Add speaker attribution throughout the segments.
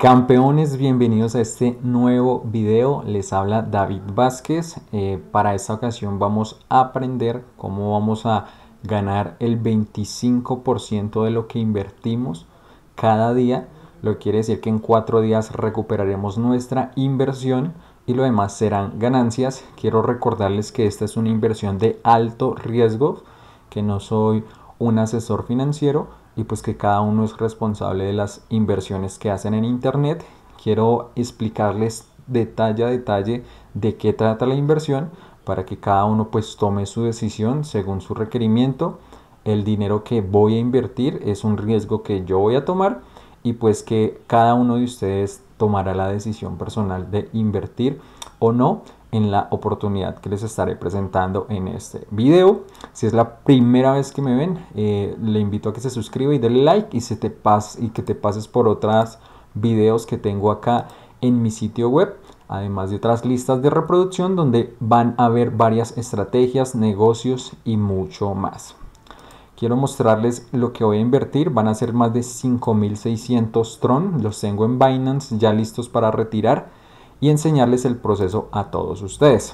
Speaker 1: Campeones, bienvenidos a este nuevo video. Les habla David Vázquez. Para esta ocasión vamos a aprender cómo vamos a ganar el 25% de lo que invertimos cada día. Lo que quiere decir que en 4 días recuperaremos nuestra inversión y lo demás serán ganancias. Quiero recordarles que esta es una inversión de alto riesgo, que no soy un asesor financiero y pues que cada uno es responsable de las inversiones que hacen en internet. Quiero explicarles detalle a detalle de qué trata la inversión para que cada uno pues tome su decisión según su requerimiento. El dinero que voy a invertir es un riesgo que yo voy a tomar y pues que cada uno de ustedes tomará la decisión personal de invertir o no en la oportunidad que les estaré presentando en este video. Si es la primera vez que me ven, le invito a que se suscriba y denle like y que te pases por otros videos que tengo acá en mi sitio web, además de otras listas de reproducción donde van a ver varias estrategias, negocios y mucho más. Quiero mostrarles lo que voy a invertir. Van a ser más de 5.600 Tron. Los tengo en Binance ya listos para retirar y enseñarles el proceso a todos ustedes.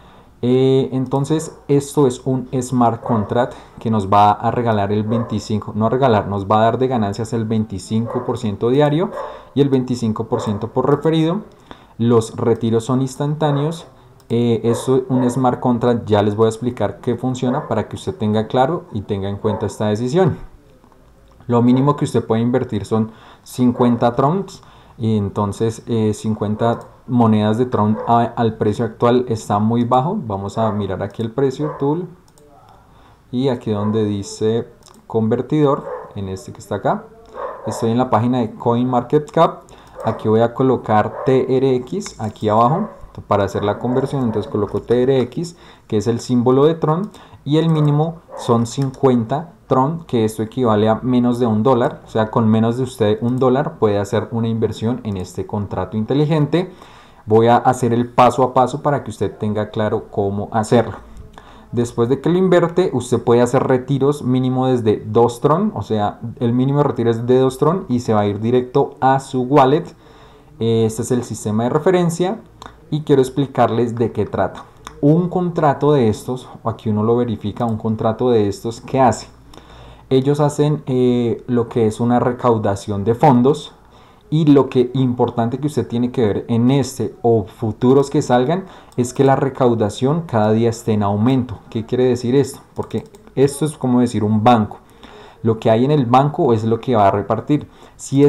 Speaker 1: Entonces esto es un smart contract que nos va a regalar el 25, no a regalar, nos va a dar de ganancias el 25% diario y el 25% por referido. Los retiros son instantáneos. Esto, un smart contract, ya les voy a explicar qué funciona para que usted tenga claro y tenga en cuenta esta decisión. Lo mínimo que usted puede invertir son 50 trons y entonces 50 monedas de Tron al precio actual está muy bajo. Vamos a mirar aquí el precio, tool, y aquí donde dice convertidor, en este que está acá, estoy en la página de CoinMarketCap. Aquí voy a colocar TRX aquí abajo para hacer la conversión. Entonces coloco TRX, que es el símbolo de Tron, y el mínimo son 50 Tron, que esto equivale a menos de $1. O sea, con menos de usted $1 puede hacer una inversión en este contrato inteligente. Voy a hacer el paso a paso para que usted tenga claro cómo hacerlo. Después de que lo invierte, usted puede hacer retiros mínimo desde 2 Tron, o sea, el mínimo de retiro es de 2 Tron y se va a ir directo a su wallet. Este es el sistema de referencia y quiero explicarles de qué trata. Un contrato de estos, aquí uno lo verifica, un contrato de estos, ¿qué hace? Ellos hacen lo que es una recaudación de fondos. Y lo que importante que usted tiene que ver en este o futuros que salgan es que la recaudación cada día esté en aumento. ¿Qué quiere decir esto? Porque esto es como decir un banco. Lo que hay en el banco es lo que va a repartir. Si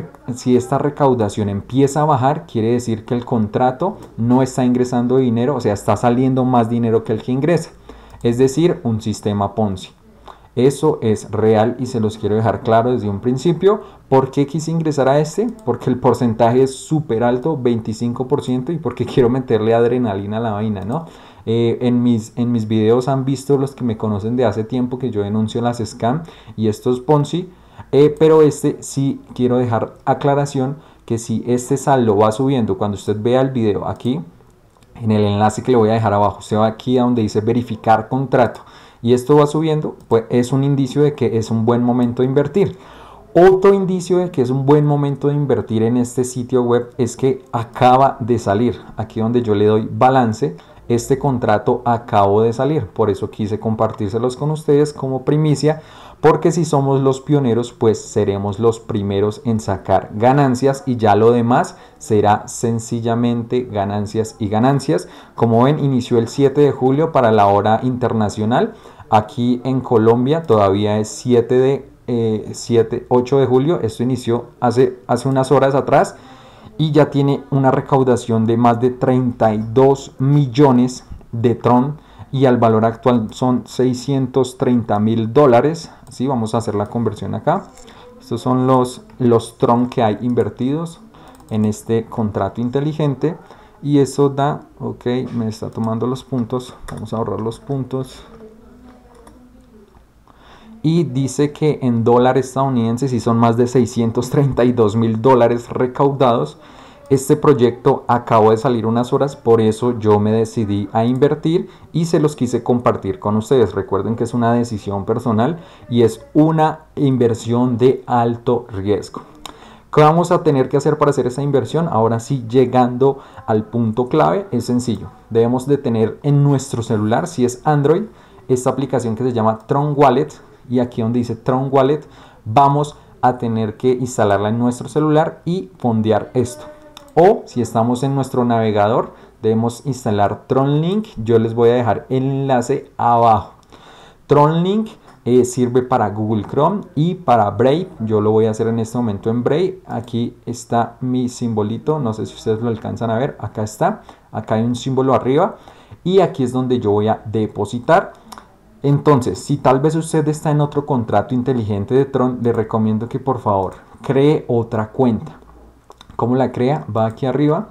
Speaker 1: esta recaudación empieza a bajar, quiere decir que el contrato no está ingresando dinero, o sea, está saliendo más dinero que el que ingresa. Es decir, un sistema Ponzi. Eso es real y se los quiero dejar claro desde un principio. ¿Por qué quise ingresar a este? Porque el porcentaje es súper alto, 25%, y porque quiero meterle adrenalina a la vaina, ¿no? En mis videos han visto los que me conocen de hace tiempo que yo denuncio las scam y estos Ponzi, pero este sí quiero dejar aclaración que si este saldo va subiendo, cuando usted vea el video aquí, en el enlace que le voy a dejar abajo, se va aquí a donde dice verificar contrato, y esto va subiendo, pues es un indicio de que es un buen momento de invertir. Otro indicio de que es un buen momento de invertir en este sitio web es que acaba de salir, aquí donde yo le doy balance, este contrato acabó de salir, por eso quise compartírselos con ustedes como primicia, porque si somos los pioneros, pues seremos los primeros en sacar ganancias y ya lo demás será sencillamente ganancias y ganancias. Como ven, inició el 7 de julio para la hora internacional. Aquí en Colombia todavía es 8 de julio. Esto inició hace unas horas atrás y ya tiene una recaudación de más de 32 millones de Tron y al valor actual son $630.000. Así vamos a hacer la conversión acá. Estos son los Tron que hay invertidos en este contrato inteligente y eso da, ok, me está tomando los puntos, vamos a ahorrar los puntos. Y dice que en dólares estadounidenses sí son más de $632.000 recaudados. Este proyecto acabó de salir unas horas, por eso yo me decidí a invertir y se los quise compartir con ustedes. Recuerden que es una decisión personal y es una inversión de alto riesgo. ¿Qué vamos a tener que hacer para hacer esa inversión? Ahora sí, llegando al punto clave, es sencillo. Debemos de tener en nuestro celular, si es Android, esta aplicación que se llama Tron Wallet. Y aquí donde dice Tron Wallet, vamos a tener que instalarla en nuestro celular y fondear esto. O si estamos en nuestro navegador, debemos instalar Tron Link. Yo les voy a dejar el enlace abajo. Tron Link sirve para Google Chrome y para Brave. Yo lo voy a hacer en este momento en Brave. Aquí está mi simbolito, no sé si ustedes lo alcanzan a ver. Acá está, acá hay un símbolo arriba y aquí es donde yo voy a depositar. Entonces, si tal vez usted está en otro contrato inteligente de Tron, le recomiendo que por favor cree otra cuenta. ¿Cómo la crea? Va aquí arriba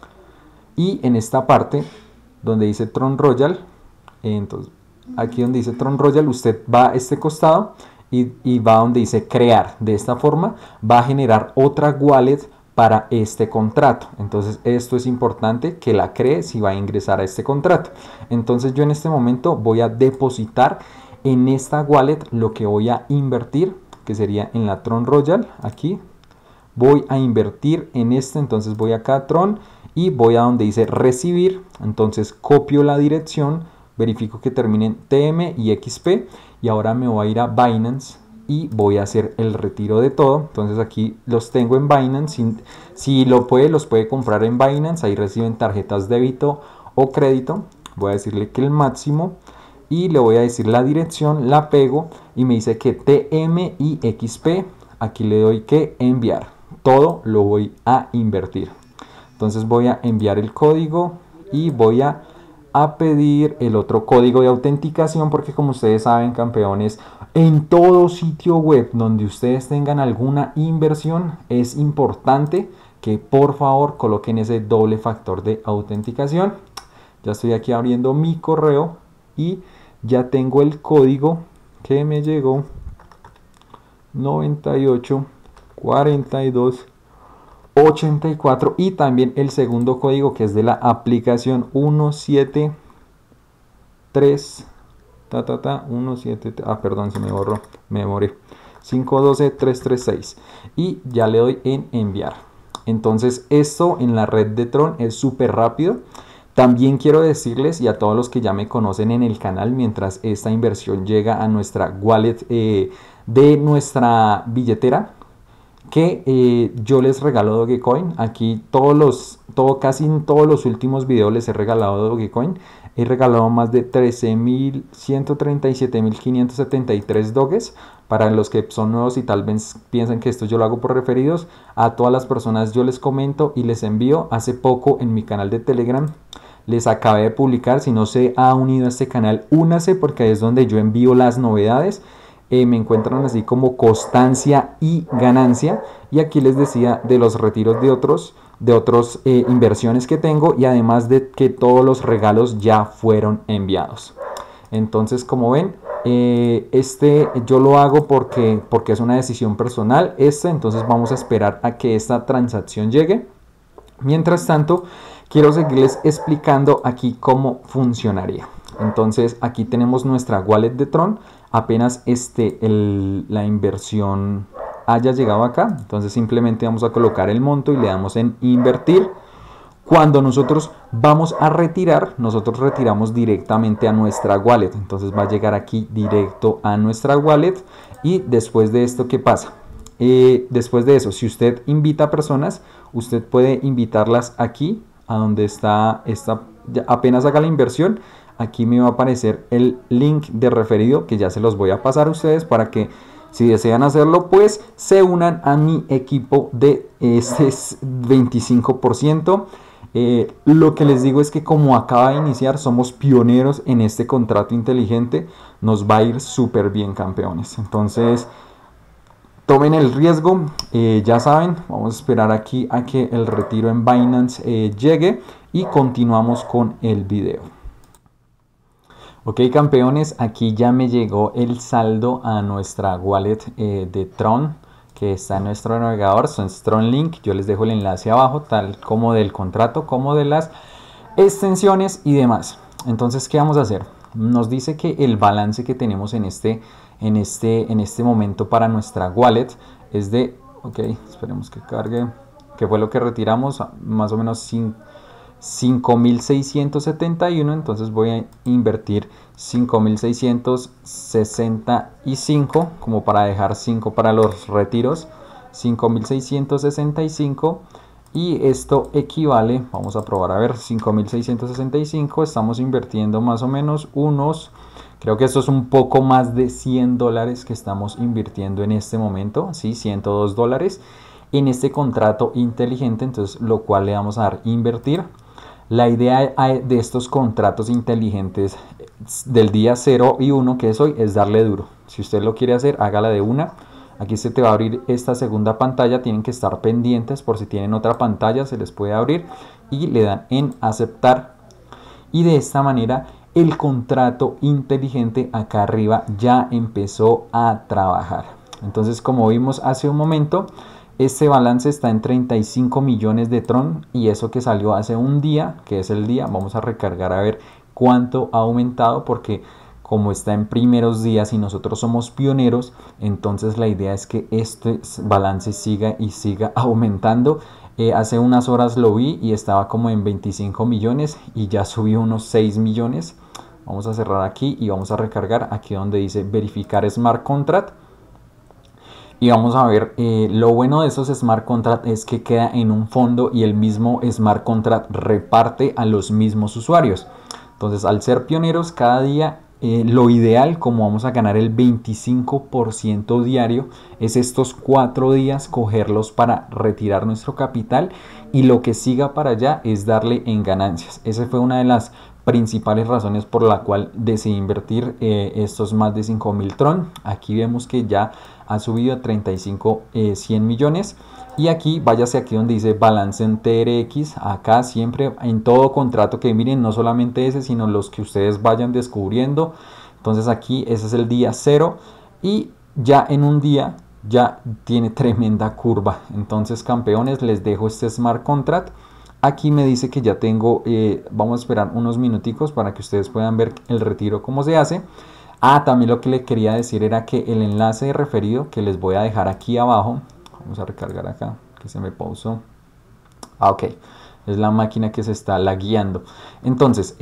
Speaker 1: y en esta parte donde dice Tron Royal, entonces aquí donde dice Tron Royal, usted va a este costado y va donde dice crear. De esta forma va a generar otra wallet para este contrato. Entonces esto es importante que la cree si va a ingresar a este contrato. Entonces yo en este momento voy a depositar en esta wallet lo que voy a invertir, que sería en la Tron Royal. Aquí voy a invertir en este, entonces voy acá a Tron y voy a donde dice recibir. Entonces copio la dirección, verifico que terminen TM y XP y ahora me voy a ir a Binance y voy a hacer el retiro de todo. Entonces aquí los tengo en Binance. Si los puede comprar en Binance. Ahí reciben tarjetas débito o crédito. Voy a decirle que el máximo y le voy a decir la dirección, la pego y me dice que TM y XP. Aquí le doy que enviar. Todo lo voy a invertir. Entonces voy a enviar el código y voy a pedir el otro código de autenticación, porque como ustedes saben, campeones, en todo sitio web donde ustedes tengan alguna inversión es importante que por favor coloquen ese doble factor de autenticación. Ya estoy aquí abriendo mi correo y ya tengo el código que me llegó: 98 42 84 y también el segundo código que es de la aplicación 173 perdón, se me borró, me demoré, 512336 y ya le doy en enviar. Entonces esto en la red de Tron es súper rápido. También quiero decirles, y a todos los que ya me conocen en el canal, mientras esta inversión llega a nuestra wallet de nuestra billetera, que yo les regalo Dogecoin. Aquí casi en todos los últimos videos les he regalado Dogecoin. He regalado más de 137.573 Doges. Para los que son nuevos y tal vez piensan que esto yo lo hago por referidos, a todas las personas yo les comento y les envío. Hace poco en mi canal de Telegram les acabé de publicar. Si no se ha unido a este canal, únase, porque ahí es donde yo envío las novedades. Me encuentran así como constancia y ganancia, y aquí les decía de los retiros de otros inversiones que tengo, y además de que todos los regalos ya fueron enviados. Entonces, como ven, yo lo hago porque es una decisión personal. Entonces vamos a esperar a que esta transacción llegue. Mientras tanto, quiero seguirles explicando aquí cómo funcionaría. Entonces aquí tenemos nuestra wallet de Tron. Apenas la inversión haya llegado acá, entonces simplemente vamos a colocar el monto y le damos en invertir. Cuando nosotros vamos a retirar, nosotros retiramos directamente a nuestra wallet. Entonces va a llegar aquí directo a nuestra wallet. Y después de esto, ¿qué pasa? Después de eso, si usted invita a personas, usted puede invitarlas aquí a donde está apenas haga la inversión. Aquí me va a aparecer el link de referido, que ya se los voy a pasar a ustedes para que, si desean hacerlo, pues se unan a mi equipo de este 25%. Lo que les digo es que como acaba de iniciar, somos pioneros en este contrato inteligente. Nos va a ir súper bien, campeones. Entonces, tomen el riesgo. Ya saben, vamos a esperar aquí a que el retiro en Binance llegue y continuamos con el video. Ok, campeones, aquí ya me llegó el saldo a nuestra wallet de Tron, que está en nuestro navegador. Son Tron Link. Yo les dejo el enlace abajo, tal como del contrato, como de las extensiones y demás. Entonces, ¿qué vamos a hacer? Nos dice que el balance que tenemos en este momento para nuestra wallet es de Ok, esperemos que cargue, que fue lo que retiramos, más o menos 5.671. Entonces voy a invertir 5.665 como para dejar 5 para los retiros. 5.665, y esto equivale, vamos a probar a ver, 5.665, estamos invirtiendo más o menos unos, creo que esto es un poco más de $100 que estamos invirtiendo en este momento, ¿sí? $102 en este contrato inteligente, entonces lo cual le vamos a dar invertir. La idea de estos contratos inteligentes del día 0 y 1 que es hoy es darle duro. Si usted lo quiere hacer, hágala de una. Aquí se te va a abrir esta segunda pantalla, tienen que estar pendientes por si tienen otra pantalla, se les puede abrir y le dan en aceptar. Y de esta manera el contrato inteligente acá arriba ya empezó a trabajar. Entonces, como vimos hace un momento, este balance está en 35 millones de Tron, y eso que salió hace un día, que es el día, vamos a recargar a ver cuánto ha aumentado, porque como está en primeros días y nosotros somos pioneros, entonces la idea es que este balance siga y siga aumentando. Hace unas horas lo vi y estaba como en 25 millones y ya subió unos 6 millones. Vamos a cerrar aquí y vamos a recargar aquí donde dice verificar Smart Contract. Y vamos a ver, lo bueno de esos Smart Contract es que queda en un fondo y el mismo Smart Contract reparte a los mismos usuarios. Entonces, al ser pioneros, cada día lo ideal, como vamos a ganar el 25% diario, es estos 4 días cogerlos para retirar nuestro capital, y lo que siga para allá es darle en ganancias. Esa fue una de las principales razones por la cual decidí invertir estos más de 5.000 Tron. Aquí vemos que ya ha subido a 35, 100 millones. Y aquí, váyase aquí donde dice balance en TRX, acá siempre en todo contrato que miren, no solamente ese, sino los que ustedes vayan descubriendo. Entonces aquí ese es el día 0 y ya en un día ya tiene tremenda curva. Entonces, campeones, les dejo este Smart Contract. Aquí me dice que ya tengo, vamos a esperar unos minuticos para que ustedes puedan ver el retiro cómo se hace. También lo que le quería decir era que el enlace de referido que les voy a dejar aquí abajo, vamos a recargar acá, que se me pausó. Ok, es la máquina que se está lagueando. Entonces,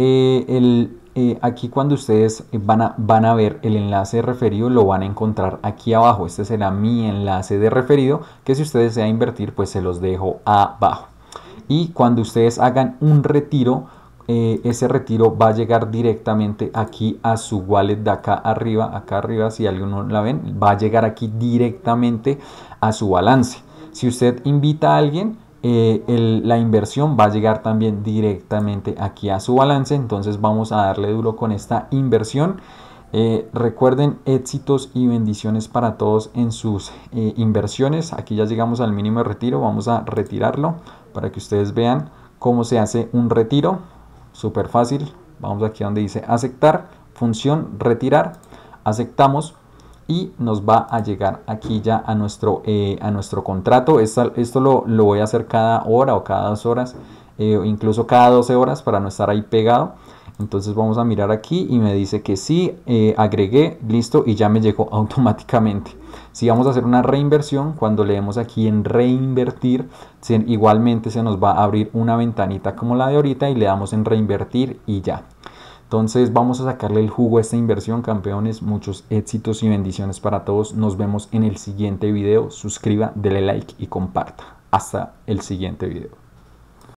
Speaker 1: aquí cuando ustedes van a ver el enlace de referido, lo van a encontrar aquí abajo. Este será mi enlace de referido, que si ustedes desean invertir, pues se los dejo abajo. Y cuando ustedes hagan un retiro, ese retiro va a llegar directamente aquí a su wallet de acá arriba, si alguno la ven, va a llegar aquí directamente a su balance. Si usted invita a alguien, la inversión va a llegar también directamente aquí a su balance. Entonces vamos a darle duro con esta inversión. Recuerden, éxitos y bendiciones para todos en sus inversiones. Aquí ya llegamos al mínimo de retiro, vamos a retirarlo para que ustedes vean cómo se hace un retiro. Súper fácil, vamos aquí donde dice aceptar, función retirar, aceptamos y nos va a llegar aquí ya a nuestro contrato. Esto lo voy a hacer cada hora o cada 2 horas, incluso cada 12 horas para no estar ahí pegado. Entonces vamos a mirar aquí y me dice que sí, agregué, listo, y ya me llegó automáticamente. Si vamos a hacer una reinversión, cuando leemos aquí en reinvertir, igualmente se nos va a abrir una ventanita como la de ahorita y le damos en reinvertir y ya. Entonces vamos a sacarle el jugo a esta inversión, campeones. Muchos éxitos y bendiciones para todos. Nos vemos en el siguiente video. Suscriba, dele like y comparta. Hasta el siguiente video.